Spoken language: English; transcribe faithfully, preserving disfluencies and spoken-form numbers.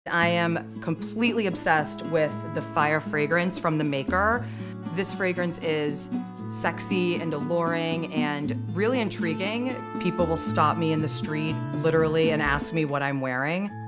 I am completely obsessed with the Fire fragrance from the maker. This fragrance is sexy and alluring and really intriguing. People will stop me in the street, literally, and ask me what I'm wearing.